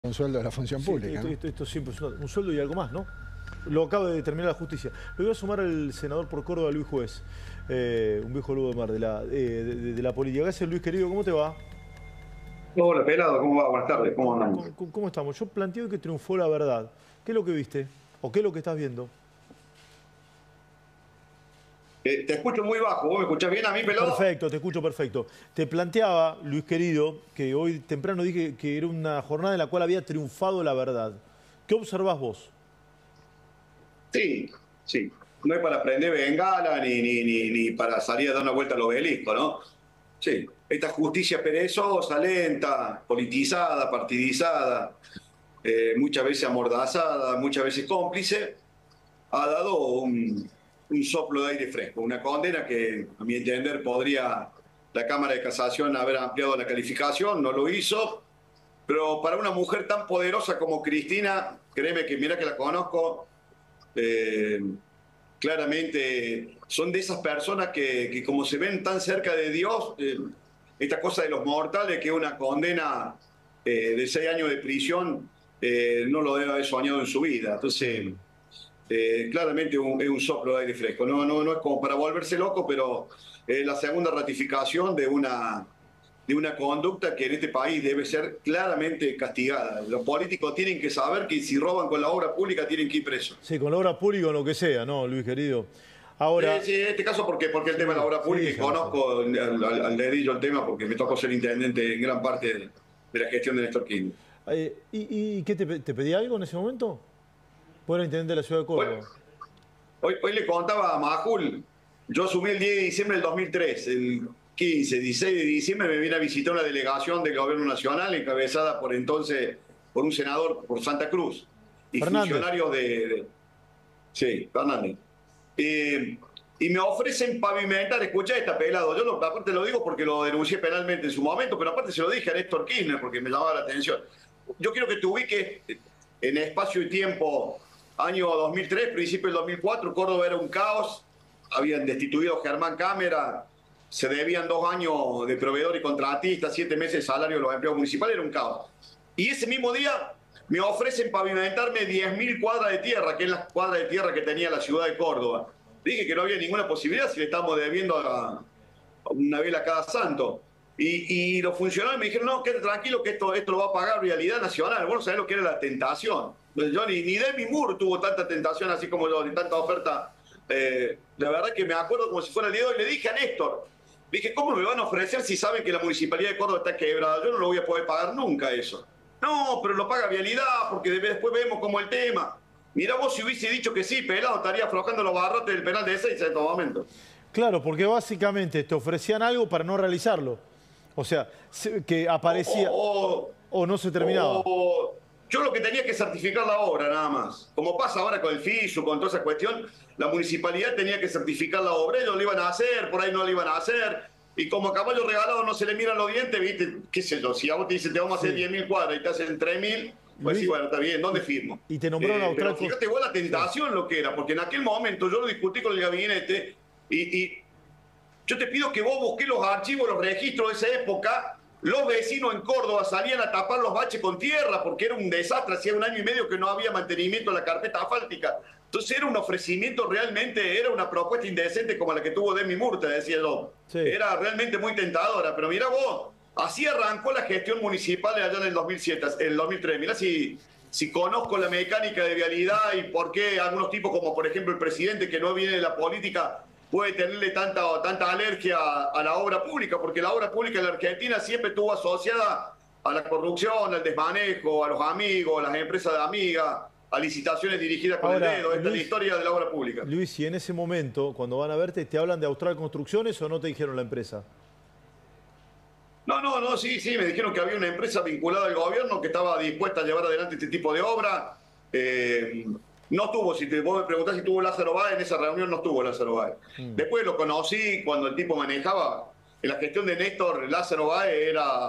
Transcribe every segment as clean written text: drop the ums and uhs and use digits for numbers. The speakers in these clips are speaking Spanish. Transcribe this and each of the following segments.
Un sueldo de la función pública. Esto siempre es un sueldo y algo más, ¿no? Lo acaba de determinar la justicia. Lo voy a sumar al senador por Córdoba, Luis Juez, un viejo ludo de mar de la política. Gracias, Luis, querido, ¿cómo te va? Hola, Pelado, ¿cómo va? Buenas tardes, ¿cómo andamos? ¿Cómo estamos? Yo planteo que triunfó la verdad. ¿Qué es lo que viste? ¿O qué es lo que estás viendo? Te escucho muy bajo, ¿vos me escuchás bien a mí, Pelado? Perfecto, te escucho perfecto. Te planteaba, Luis querido, que hoy temprano dije que era una jornada en la cual había triunfado la verdad. ¿Qué observás vos? Sí, sí. No es para prender bengala ni para salir a dar una vuelta al obelisco, ¿no? Sí. Esta justicia perezosa, lenta, politizada, partidizada, muchas veces amordazada, muchas veces cómplice, ha dado un soplo de aire fresco, una condena que, a mi entender, podría la Cámara de Casación haber ampliado la calificación, no lo hizo, pero para una mujer tan poderosa como Cristina, créeme que mira que la conozco, claramente son de esas personas que como se ven tan cerca de Dios, esta cosa de los mortales, que una condena de 6 años de prisión no lo debe haber soñado en su vida. Entonces, claramente es un soplo de aire fresco. No es como para volverse loco, pero la segunda ratificación de una conducta que en este país debe ser claramente castigada. Los políticos tienen que saber que si roban con la obra pública tienen que ir presos. Sí, con la obra pública o lo que sea, ¿no, Luis querido? Ahora... Sí, en este caso, porque el tema de la obra pública, y conozco al dedillo el tema porque me tocó ser intendente en gran parte de la gestión de Néstor Kirchner. ¿Y qué te pedía algo en ese momento? ¿Vos eras intendente de la ciudad de Córdoba? Hoy le contaba a Majul, yo asumí el 10 de diciembre del 2003, el 15, 16 de diciembre me vine a visitar una delegación del Gobierno Nacional encabezada por un senador por Santa Cruz y Fernández. Funcionarios Sí, Fernández. Y me ofrecen pavimentar, escucha esta, Pelado, aparte lo digo porque lo denuncié penalmente en su momento, pero aparte se lo dije a Néstor Kirchner porque me llamaba la atención. Yo quiero que te ubiques en espacio y tiempo, año 2003, principio del 2004, Córdoba era un caos, habían destituido a Germán Cámara, se debían 2 años de proveedor y contratista, 7 meses de salario de los empleados municipales, era un caos. Y ese mismo día me ofrecen pavimentarme 10.000 cuadras de tierra, que es la cuadra de tierra que tenía la ciudad de Córdoba. Dije que no había ninguna posibilidad si le estamos debiendo a una vela cada santo. Y los funcionarios me dijeron, no, quédate tranquilo que esto lo va a pagar Vialidad Nacional. Vos no sabés lo que era la tentación. Yo ni Demi Moore tuvo tanta tentación así como yo, ni tanta oferta. La verdad que me acuerdo como si fuera el día de hoy. Le dije a Néstor, dije, ¿cómo me van a ofrecer si saben que la Municipalidad de Córdoba está quebrada? Yo no lo voy a poder pagar nunca eso. No, pero lo paga Vialidad porque después vemos como el tema. Mirá vos, si hubiese dicho que sí, Pelado estaría aflojando los barrotes del penal de Ezeiza en estos momentos. Claro, porque básicamente te ofrecían algo para no realizarlo. O sea, que aparecía o no se terminaba. Yo lo que tenía que certificar la obra, nada más. Como pasa ahora con el FISU, con toda esa cuestión, la municipalidad tenía que certificar la obra. Ellos lo iban a hacer, por ahí no lo iban a hacer. Y como a caballo regalado no se le miran los dientes, ¿viste? ¿Qué sé yo? Si a vos te dicen te vamos a hacer 10.000 cuadras y te hacen 3.000, pues sí, bueno, está bien, ¿dónde firmo? Y te nombraron Austral. Pero fíjate vos la tentación lo que era, porque en aquel momento yo lo discutí con el gabinete y yo te pido que vos busques los archivos, los registros de esa época. Los vecinos en Córdoba salían a tapar los baches con tierra porque era un desastre, hacía 1 año y medio que no había mantenimiento en la carpeta asfáltica. Entonces era un ofrecimiento realmente, era una propuesta indecente como la que tuvo Demi Moore, te decía yo. Sí. Era realmente muy tentadora, pero mirá vos, así arrancó la gestión municipal allá en el 2007, el 2003. Mirá si conozco la mecánica de vialidad y por qué algunos tipos como por ejemplo el presidente que no viene de la política puede tenerle tanta alergia a la obra pública, porque la obra pública en la Argentina siempre estuvo asociada a la corrupción, al desmanejo, a los amigos, a las empresas de amigas, a licitaciones dirigidas con el dedo. Esta es la historia de la obra pública. Luis, y en ese momento, cuando van a verte, ¿te hablan de Austral Construcciones o no te dijeron la empresa? No, sí, me dijeron que había una empresa vinculada al gobierno que estaba dispuesta a llevar adelante este tipo de obra. No estuvo, si vos me preguntás si estuvo Lázaro Báez, en esa reunión no estuvo Lázaro Báez. Después lo conocí cuando el tipo manejaba, en la gestión de Néstor, Lázaro Báez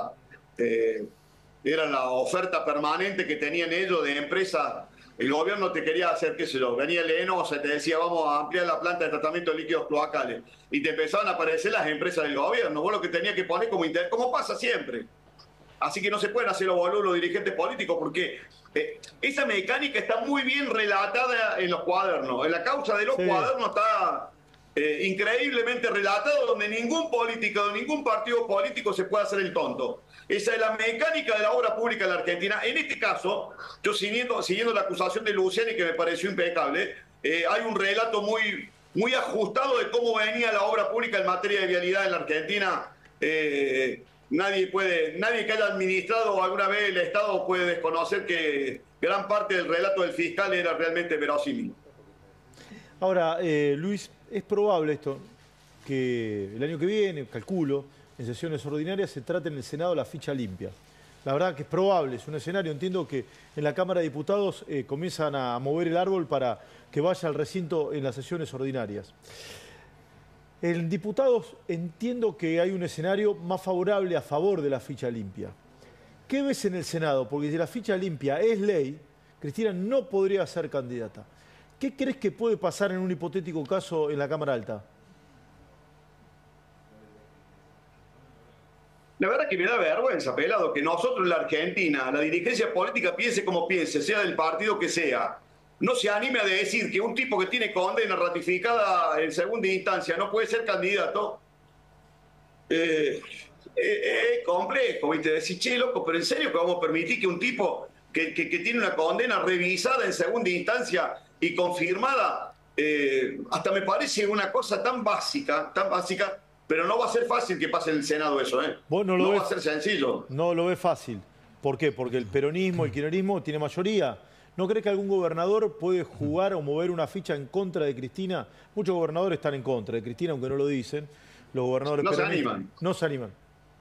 era la oferta permanente que tenían ellos de empresa. El gobierno te quería hacer, qué sé yo, venía Lenosa y te decía vamos a ampliar la planta de tratamiento de líquidos cloacales. Y te empezaban a aparecer las empresas del gobierno. Vos lo que tenías que poner como interés, como pasa siempre. Así que no se pueden hacer los boludos los dirigentes políticos porque esa mecánica está muy bien relatada en los cuadernos. En la causa de los cuadernos está increíblemente relatado, donde ningún político, ningún partido político se puede hacer el tonto. Esa es la mecánica de la obra pública de la Argentina. En este caso, yo siguiendo la acusación de Luciani, que me pareció impecable, hay un relato muy ajustado de cómo venía la obra pública en materia de vialidad en la Argentina. Nadie que haya administrado alguna vez el Estado puede desconocer que gran parte del relato del fiscal era realmente verosímil. Ahora, Luis, es probable esto, que el año que viene, calculo, en sesiones ordinarias se trate en el Senado la ficha limpia. La verdad que es probable, es un escenario. Entiendo que en la Cámara de Diputados comienzan a mover el árbol para que vaya al recinto en las sesiones ordinarias. En diputados entiendo que hay un escenario más favorable a favor de la ficha limpia. ¿Qué ves en el Senado? Porque si la ficha limpia es ley, Cristina no podría ser candidata. ¿Qué crees que puede pasar en un hipotético caso en la Cámara Alta? La verdad que me da vergüenza, pelado, que nosotros en la Argentina, la dirigencia política piense como piense, sea del partido que sea, no se anime a decir que un tipo que tiene condena ratificada en segunda instancia no puede ser candidato. Es complejo, ¿viste? Decir, che, loco, pero en serio que vamos a permitir que un tipo que tiene una condena revisada en segunda instancia y confirmada, hasta me parece una cosa tan básica, pero no va a ser fácil que pase en el Senado eso, ¿eh? ¿Vos no va a ser sencillo. No lo ves fácil. ¿Por qué? Porque el peronismo, el kirchnerismo tiene mayoría. ¿No crees que algún gobernador puede jugar o mover una ficha en contra de Cristina? Muchos gobernadores están en contra de Cristina, aunque no lo dicen. Los gobernadores no se animan. No se animan.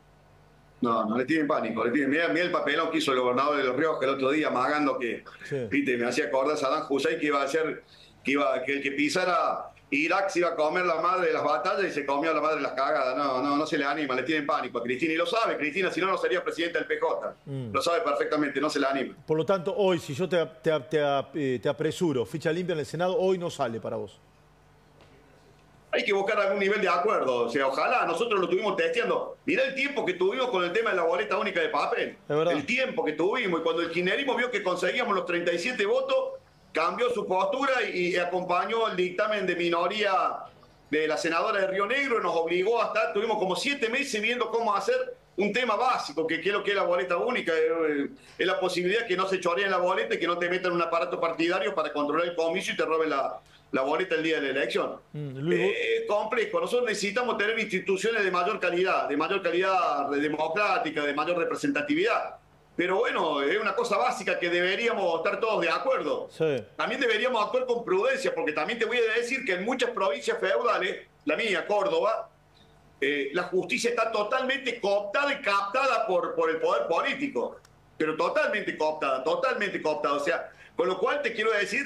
No, le tienen pánico. Mirá el papelón que hizo el gobernador de Los Ríos el otro día, amagando que, viste, me hacía acordar a Saddam Hussein que iba a hacer, que el que pisara Irak se iba a comer la madre de las batallas y se comió la madre de las cagadas. No se le anima, le tienen pánico a Cristina. Y lo sabe Cristina, si no, no sería presidenta del PJ. Lo sabe perfectamente, no se le anima. Por lo tanto, hoy, si yo te apresuro, ficha limpia en el Senado, hoy no sale para vos. Hay que buscar algún nivel de acuerdo. O sea, ojalá, nosotros lo estuvimos testeando. Mirá el tiempo que tuvimos con el tema de la boleta única de papel. El tiempo que tuvimos. Y cuando el kirchnerismo vio que conseguíamos los 37 votos, cambió su postura y acompañó el dictamen de minoría de la senadora de Río Negro y nos obligó a estar, tuvimos como 7 meses viendo cómo hacer un tema básico, que es lo que es la boleta única, es la posibilidad que no se choreen la boleta y que no te metan un aparato partidario para controlar el comicio y te roben la boleta el día de la elección. Complejo. Nosotros necesitamos tener instituciones de mayor calidad democrática, de mayor representatividad. Pero bueno, es una cosa básica que deberíamos estar todos de acuerdo. Sí. También deberíamos actuar con prudencia, porque también te voy a decir que en muchas provincias feudales, la mía, Córdoba, la justicia está totalmente cooptada y captada por el poder político. Pero totalmente cooptada. O sea, con lo cual te quiero decir,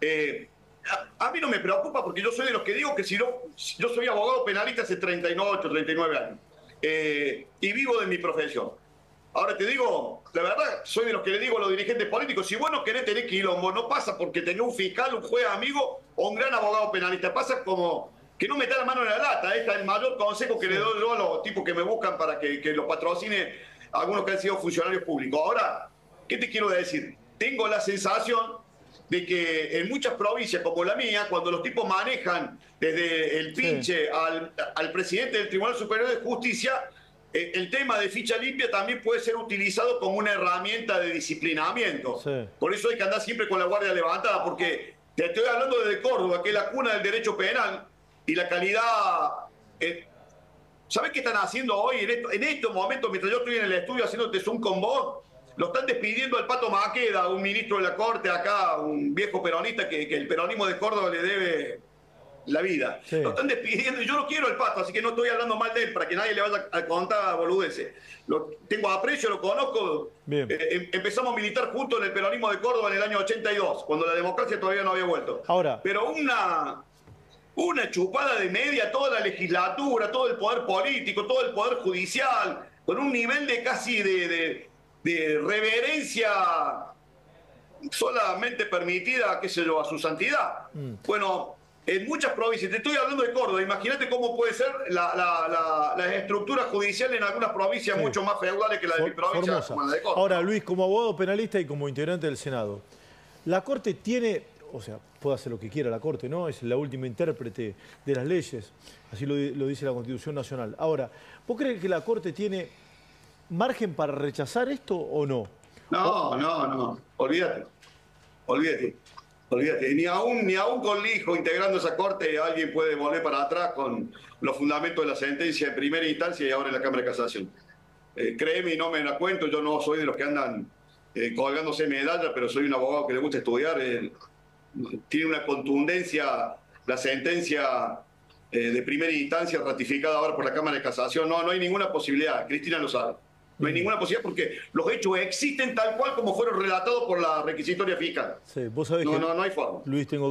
a mí no me preocupa porque yo soy de los que digo que si no, yo soy abogado penalista hace 39 años y vivo de mi profesión. Ahora te digo, la verdad, soy de los que le digo a los dirigentes políticos, si vos no querés tener quilombo, no pasa porque tenés un fiscal, un juez amigo o un gran abogado penalista. Pasa como que no metas la mano en la lata. Este es el mayor consejo que le doy yo a los tipos que me buscan para que los patrocine algunos que han sido funcionarios públicos. Ahora, ¿qué te quiero decir? Tengo la sensación de que en muchas provincias como la mía, cuando los tipos manejan desde el pinche al presidente del Tribunal Superior de Justicia, el tema de ficha limpia también puede ser utilizado como una herramienta de disciplinamiento. Sí. Por eso hay que andar siempre con la guardia levantada, porque te estoy hablando desde Córdoba, que es la cuna del derecho penal, y la calidad... ¿Sabés qué están haciendo hoy en estos momentos, mientras yo estoy en el estudio haciéndote Zoom con vos? Lo están despidiendo al Pato Maqueda, un ministro de la Corte acá, un viejo peronista que el peronismo de Córdoba le debe la vida. Sí. Lo están despidiendo y yo no quiero el Pato, así que no estoy hablando mal de él para que nadie le vaya a contar boludeces. Tengo aprecio, lo conozco. Empezamos a militar juntos en el peronismo de Córdoba en el año 82, cuando la democracia todavía no había vuelto. Ahora, pero una chupada de media, toda la legislatura, todo el poder político, todo el poder judicial, con un nivel de casi de reverencia solamente permitida, qué sé yo, a su santidad. Bueno, En muchas provincias, te estoy hablando de Córdoba, imagínate cómo puede ser la estructura judicial en algunas provincias mucho más feudales que la de mi provincia, Formosa. como la de Córdoba. Ahora, Luis, como abogado penalista y como integrante del Senado, la Corte tiene, o sea, puede hacer lo que quiera la Corte, ¿no? Es la última intérprete de las leyes, así lo dice la Constitución Nacional. Ahora, ¿vos crees que la Corte tiene margen para rechazar esto o no? No, olvídate. Ni aún con Lijo integrando esa corte alguien puede volver para atrás con los fundamentos de la sentencia de primera instancia y ahora en la Cámara de Casación. Créeme y no me la cuento, yo no soy de los que andan colgándose medallas, pero soy un abogado que le gusta estudiar. Tiene una contundencia la sentencia de primera instancia ratificada ahora por la Cámara de Casación. No hay ninguna posibilidad, Cristina lo sabe. No hay ninguna posibilidad porque los hechos existen tal cual como fueron relatados por la requisitoria fiscal. Sí, vos sabés no hay forma. Luis, tengo